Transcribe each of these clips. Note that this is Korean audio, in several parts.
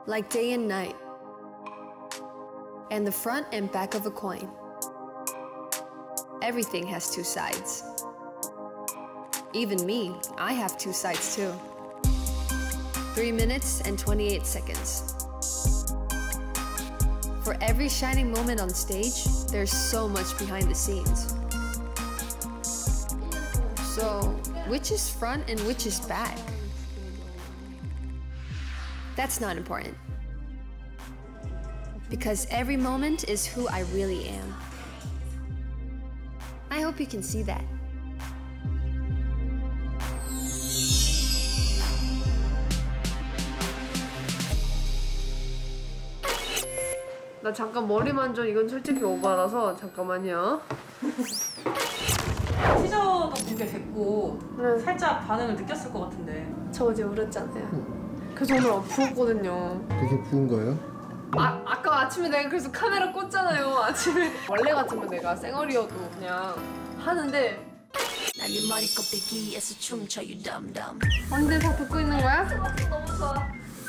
like day and night, and the front and back of a coin. Everything has two sides. Even me, I have two sides too. 3 minutes and 28 seconds. For every shining moment on stage, there's so much behind the scenes. So, which is front and which is back? That's not important. Because every moment is who I really am. I hope you can see that. 나 잠깐 머리 만져. 이건 솔직히 오바라서 잠깐만요. 티저도 공개됐고 살짝 반응을 느꼈을 것 같은데. 저 어제 울었잖아요. 그래서 오늘 부었거든요. 그게 부은 거예요? 아까 아침에 내가 그래서 카메라 꽂잖아요. 아침에 원래 같으면 내가 쌩얼이어도 그냥 하는데. 난 머리 껍데기에서 춤춰 you dumb dumb. 언제 다 듣고 있는 거야? 너무 좋아.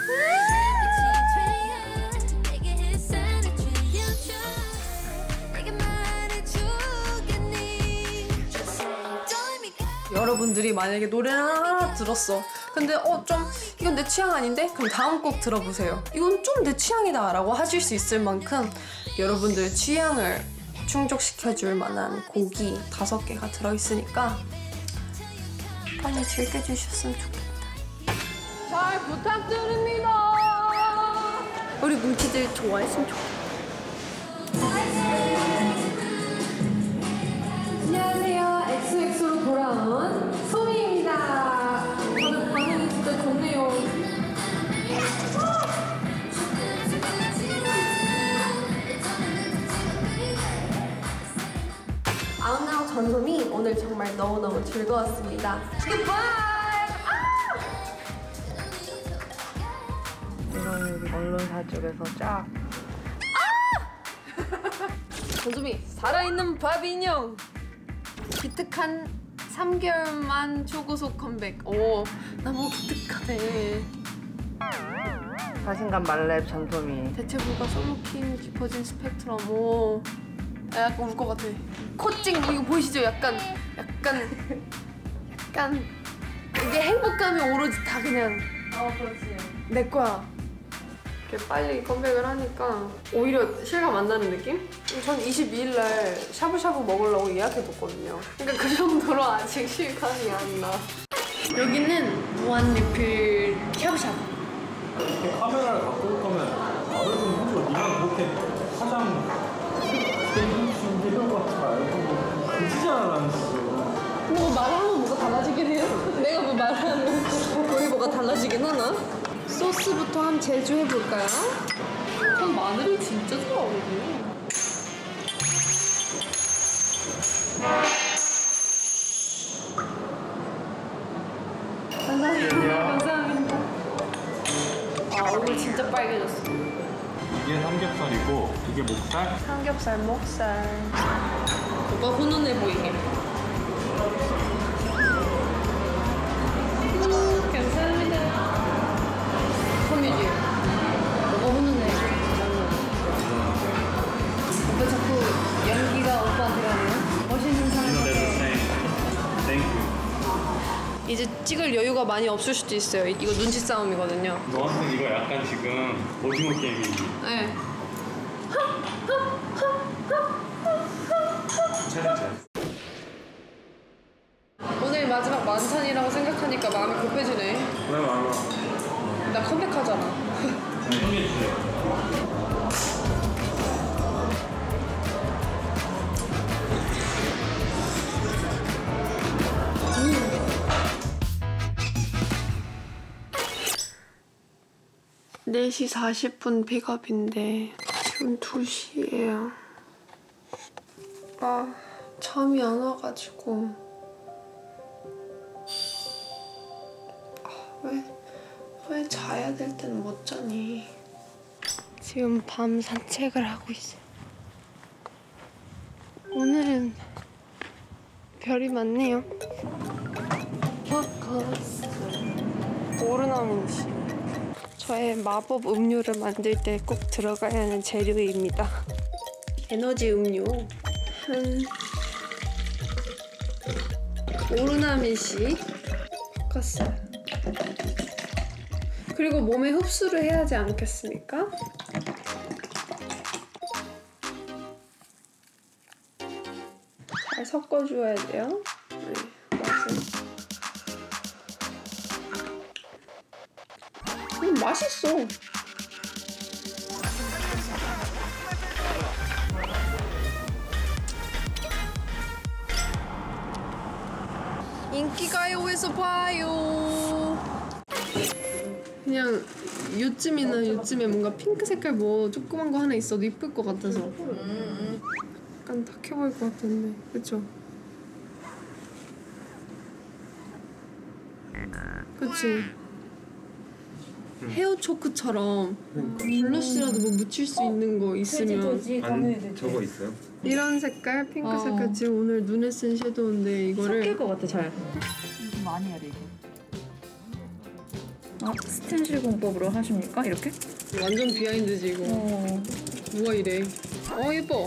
여러분들이 만약에 노래를 하나 들었어. 근데 좀 이건 내 취향 아닌데? 그럼 다음 곡 들어보세요. 이건 좀 내 취향이다 라고 하실 수 있을 만큼 여러분들의 취향을 충족시켜줄 만한 곡이 5개가 들어있으니까 많이 즐겨주셨으면 좋겠다. 잘 부탁드립니다. 우리 물티들 좋아했으면 좋겠다. 안녕하세요. XX로 돌아온 소미입니다. 저는 반응이 진짜 좋네요. 아웃나우 전소미 오늘 정말 너무너무 즐거웠습니다. 굿바이! 이건 여기 언론사 쪽에서 쫙. 전소미 살아있는 바비 인형. 기특한 3개월만 초고속 컴백. 오, 너무 기특하네. 자신감 만렙 전소미. 대체 불가 솔로킹 깊어진 스펙트럼. 오, 약간 울 것 같아. 코찡 이거 보이시죠? 약간 이게 행복감이 오로지 다 그냥 그렇지. 내 거야. 이렇게 빨리 컴백을 하니까 오히려 실감 안 나는 느낌? 전 22일 날 샤브샤브 먹으려고 예약해뒀거든요. 그러니까 그 정도로 아직 실감이 안 나. 여기는 무한 리필 샤브샤브. 카메라를 갖고 올 거면 나를 좀 해줘. 니가 그렇게 화장 준비해온 것 같지 말고 그지잖아 나는 지금. 뭐 말하면 뭐가 달라지긴 해요? 내가 뭐 말하면 거기 뭐가 달라지긴 하나? 소스부터 한 제조 해볼까요? 전 마늘을 진짜 좋아하거든요. 감사합니다. 감사합니다. 얼굴 진짜 빨개졌어. 이게 삼겹살이고 이게 목살? 삼겹살, 목살. 오빠 훈훈해 보이게. 감사합니다. 손뮤지. 오빠 훈훈해. 오빠 자꾸 연기가 오빠한테 가네요. 멋있는 사람. 이제 찍을 여유가 많이 없을 수도 있어요. 이거 눈치 싸움이거든요. 너한테 이거 약간 지금 오징어 게임이지? 네. 오늘 마지막 만찬이라고 생각하니까 마음이 급해지네. 왜 말아? 나 컴백하잖아. 네 4시 40분 픽업인데 지금 2시예요. 잠이 안 와가지고 왜 자야 될 때는 못 자니? 지금 밤 산책을 하고 있어요. 오늘은 별이 많네요. 포커스 오르나민치. 저의 마법 음료를 만들 때 꼭 들어가야 하는 재료입니다. 에너지 음료 오르나미시 포커스. 그리고 몸에 흡수를 해야 하지 않겠습니까? 잘 섞어줘야 돼요. 네, 맛을. 맛있어. 인기가요에서 봐요. 그냥 요쯤에 뭔가 핑크 색깔 뭐 조그만 거 하나 있어도 이쁠 것 같아서 약간 탁해 보일 것 같은데, 그쵸? 그치? 헤어 초크처럼 블러쉬라도 뭐 묻힐 수 있는 거 있으면. 아니 저거 있어요? 이런 색깔, 핑크 색깔. 지금 오늘 눈에 쓴 섀도우인데 이거를 섞일 것 같아 잘. 좀 많이 해야 돼 이거. 스텐실 공법으로 하십니까? 이렇게? 완전 비하인드지 이거. 누가 이래? 예뻐.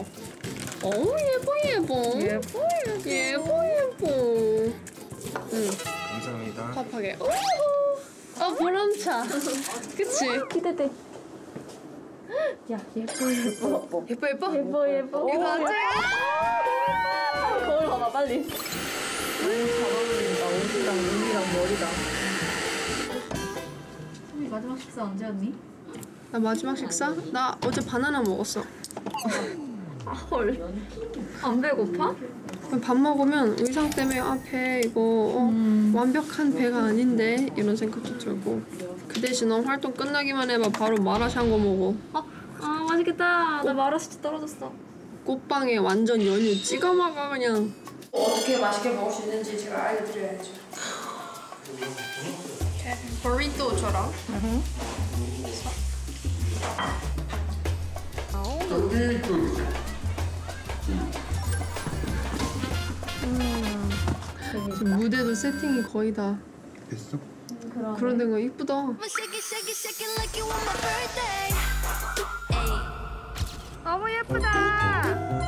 예뻐. 응. 감사합니다. 팝하게. 보람차. 그치? 기대돼. 야 예뻐. 예뻐. 이거 맞지? 거울 봐봐 빨리. 너무 잘 어울린다. 옷이랑 눈이랑 머리랑. 우리 마지막 식사 언제 왔니? 나 마지막 식사? 나 어제 바나나 먹었어. 헐. 안 배고파? 밥 먹으면 의상 때문에 배 이거 완벽한 배가 아닌데 이런 생각도 들고. 그 대신 너 활동 끝나기만 해봐 바로 마라샹궈 먹어. 맛있겠다. 나 마라시치 떨어졌어. 꽃빵에 완전 연유 찍어 먹어 그냥. 어떻게 맛있게 먹을 수 있는지 제가 알려드려야죠. 버리토처럼. 지금 무대도 세팅이 거의 다 됐어? 그런 데가 이쁘다. 너무 예쁘다.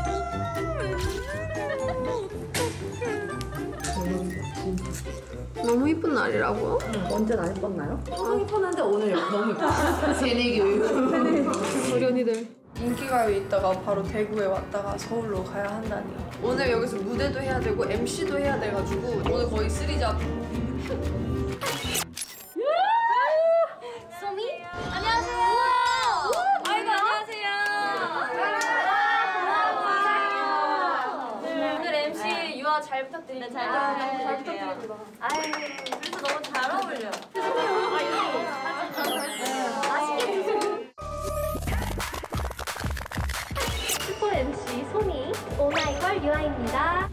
너무 이쁜 날이라고요? 언제 나 예뻤나요? 이쁜한데 오늘 너무 예뻐. 새내기 소련이들. 인기가요 있다가 바로 대구에 왔다가 서울로 가야 한다니. 오늘 여기서 무대도 해야 되고 MC도 해야 돼가지고 오늘 거의 쓰리잡. 소미? 안녕하세요. 아이고 안녕하세요. 오늘 MC 유아 잘 부탁드립니다. 잘 부탁드립니다. 아유, 그래서 너무 잘 어울려. 슈퍼 MC 소미, 오마이걸 유아입니다.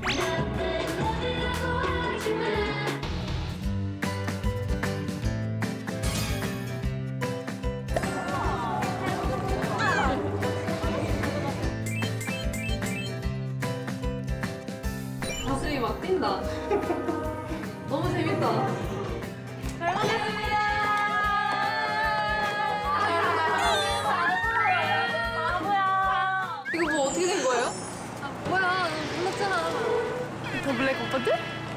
가슴이 막 뛴다. 너무 재밌다. 잘 먹겠습니다. 이거 뭐 어떻게 된 거예요? 뭐야, 몰랐잖아. 더 블랙 오빠들?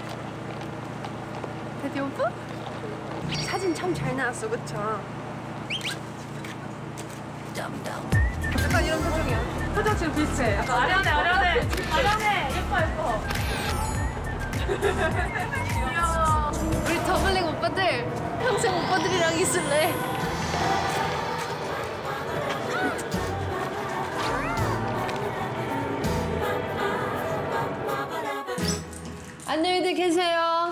데디 오빠? 사진 참 잘 나왔어, 그쵸? 약간 이런 표정이야. 표정 지금 비슷해. 약간 아련해. 예뻐. 우리 더블랙 오빠들 평생 오빠들이랑 있을래. 안녕히들 계세요.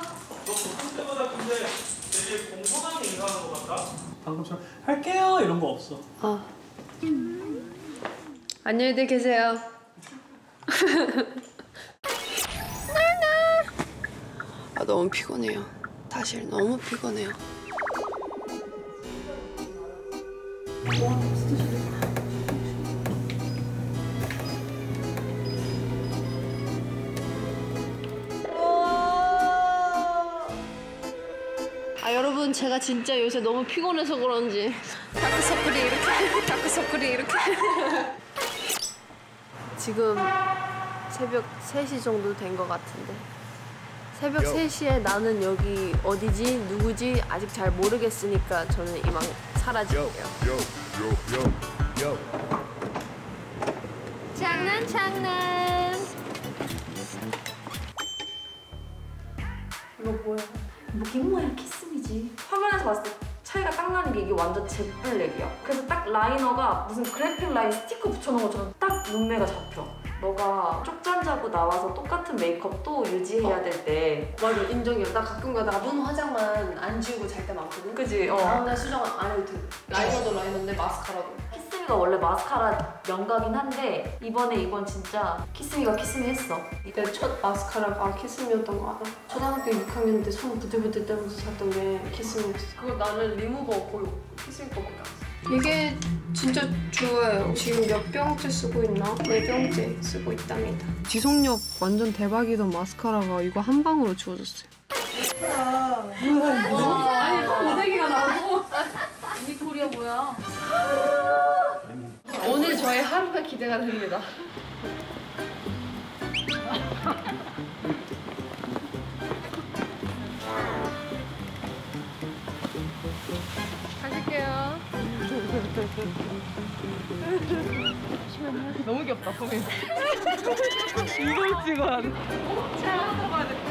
방금처럼 할게요 이런 거 없어. 안녕히들 계세요. 너무 피곤해요. 사실 너무 피곤해요. 여러분 제가 진짜 요새 너무 피곤해서 그런지 다크서클이 이렇게 지금 새벽 3시 정도 된 것 같은데 새벽 3시에 나는 여기 어디지 누구지 아직 잘 모르겠으니까 저는 이만 사라질게요. 장난. 이거 뭐야? 뭐긴 뭐야, 키스미지. 화면에서 봤을 때 차이가 딱 나는 게 이게 완전 젯블랙이야. 그래서 딱 라이너가 무슨 그래픽 라인 스티커 붙여놓은 것처럼 딱 눈매가 잡혀. 너가 쪽잠 자고 나와서 똑같은 메이크업 또 유지해야 될 때. 맞아, 인정이야. 나 가끔 가다가 눈 화장만 안 지우고 잘 때 많거든? 그지? 다음날 수정 안 해도 돼. 라이너도 라이너인데 마스카라도. 키스미가 원래 마스카라 명가긴 한데 이번 진짜 키스미가 키스미 했어. 내 첫 마스카라가 키스미였던 거 알아? 초등학교 6학년 때 손 부들부들 떨면서 샀던 게 키스미였어. 그거 나는 리무버 거의 키스미 거밖에 안 써. 이게 진짜 좋아요. 지금 몇 병째 쓰고 있나? 4병째 쓰고 있답니다. 지속력 완전 대박이던 마스카라가 이거 한 방으로 지워졌어요. 아니 고데기가 나오고. 이 코리아 뭐야? 오늘 저의 하루가 기대가 됩니다. 가실게요. 너무 귀엽다 소민. 이걸 찍어야 돼. 잘 들어가야 돼.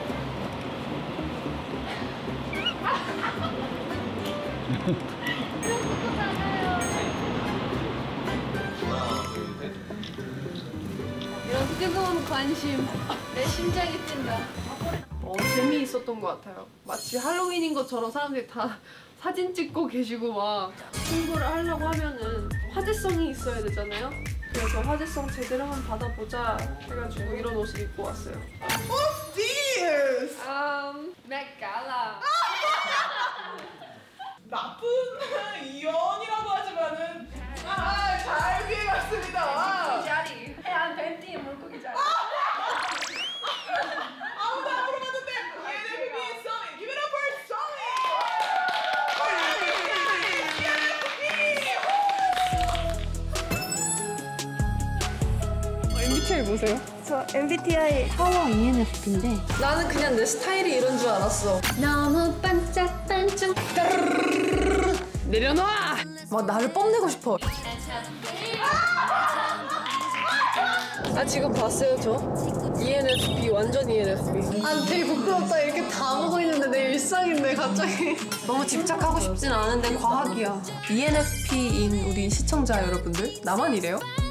이런 뜨거운 관심, 내 심장이 뛴다. 재미있었던 것 같아요. 마치 할로윈인 것처럼 사람들이 다 사진 찍고 계시고 막 홍보를 하려고 하면은 화제성이 있어야 되잖아요. 그래서 화제성 제대로 한번 받아보자 해가지고 이런 옷을 입고 왔어요. What's this? Met Gala. 나쁜 이연이라고 하지만은 잘 피해갔습니다. 자리. 해안 팬티 물고기 자리. 아무도 안 물어봤는데 ENFP Somi, give it up for Somi. MBTI 뭐세요? 저 MBTI 파워 ENFP인데 나는 그냥 내 스타일이 이런 줄 알았어. 너무 반짝반짝 내려놔! 막 나를 뽐내고 싶어. 지금 봤어요 저? ENFP 완전 ENFP. 되게 부끄럽다. 이렇게 다 보고 있는데 내 일상인데 갑자기. 너무 집착하고 싶진 않은데 과학이야. ENFP인 우리 시청자 여러분들 나만 이래요?